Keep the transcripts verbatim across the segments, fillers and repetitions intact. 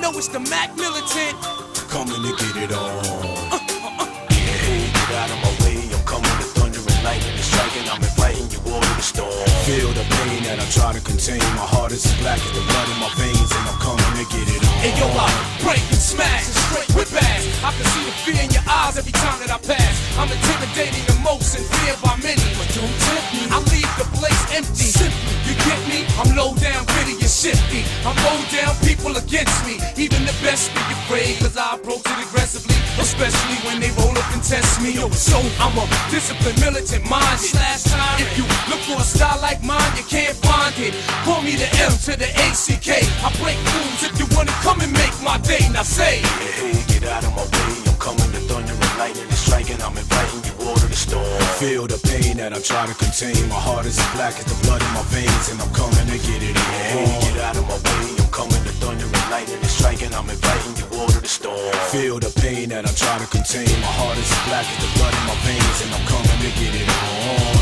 know it's the Mac Militant. Coming to get it on. Uh, uh, uh. Hey, get out of my way. I'm coming to thunder and lightning and striking. I'm inviting you all to the storm. Feel the pain that I try to contain. My heart is as black as the blood in my veins, and I'm coming to get it on. And yo, I break and smash and straight with bass. I can see the fear in your eyes every time that I pass. I'm intimidating the most and feared by many, but don't tempt me. I leave the place empty. Simply, you get me? I'm low down, gritty and shifty. I'm low down, people against me. Even the best be afraid, cause I approach it aggressively, especially when they roll up and test me. Yo, so I'm a disciplined, militant minded. If you look for a style like mine, you can't find it. Call me the M to the A C K. I break rules if you wanna come and make my day. Now say, hey, hey, get out of my way. I'm coming to thunder and lightning and striking. I'm inviting you all to the storm. Feel the pain that I try to contain. My heart is as black as the blood in my veins, and I'm coming to get it on. Hey, get out of my way. I'm coming to thunder and lightning and striking. I'm inviting you all to the storm. Feel the pain that I try to contain. My heart is as black as the blood in my veins, and I'm coming to get it on.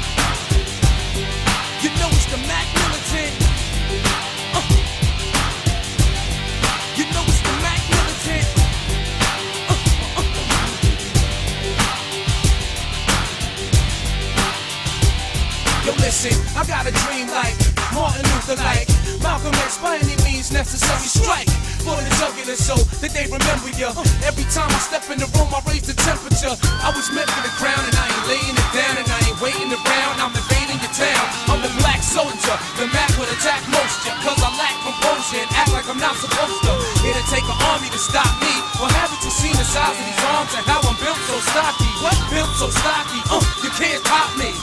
You know it's the Mac Militant. Uh. You know it's the Mac Militant. Uh, uh, uh. Yo, listen, I got a dream like Martin Luther, like Malcolm X, by any means necessary. Strike for the jugular so that they remember you. Every time I step in the room, I raise the temperature. I was meant for the crown, and I ain't laying it down, and I ain't waiting around. I'm invading your town. I'm the black soldier, the Mac would attack most ya, cause I lack composure and act like I'm not supposed to. It'll take an army to stop me. Well, haven't you seen the size of these arms and how I'm built so stocky? What? Built so stocky? Uh, you can't pop me.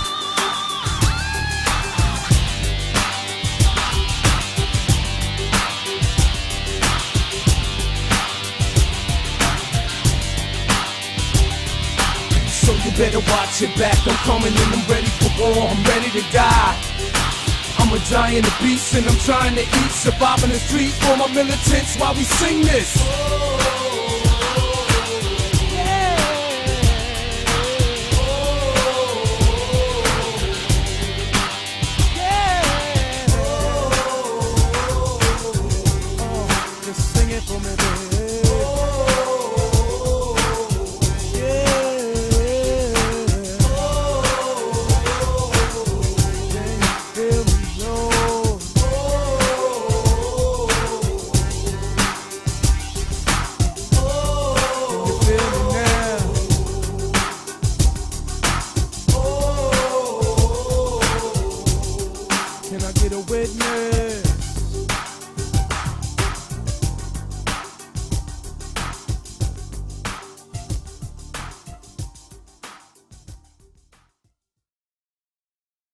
So you better watch your back. I'm coming and I'm ready for war. I'm ready to die. I'm a giant, a beast, and I'm trying to eat. Surviving the street for my militants while we sing this.